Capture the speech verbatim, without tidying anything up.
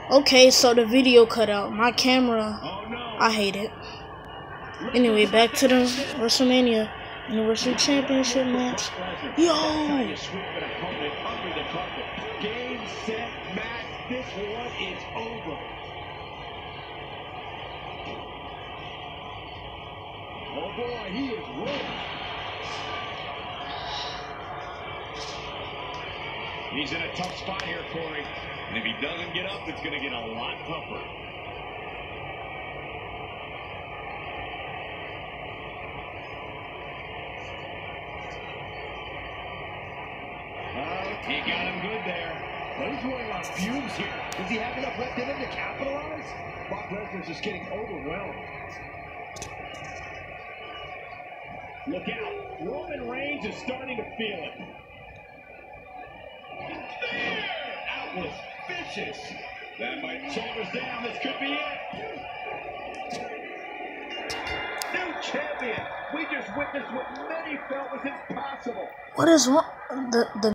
Okay, so the video cut out. My camera, I hate it. Anyway, back to the WrestleMania Universal Championship match. Yo! Game, set, match. This one is over. Oh boy, he is rolling. He's in a tough spot here, Corey. And if he doesn't get up, it's going to get a lot tougher. Uh, he got him good there. Well, he's running on fumes here. Does he have enough left in him to capitalize? Brock Lesnar's just getting overwhelmed. Look out. Roman Reigns is starting to feel it. There! That was vicious. That might shoulders down. This could be it. New champion. We just witnessed what many felt was impossible. What is wrong? The the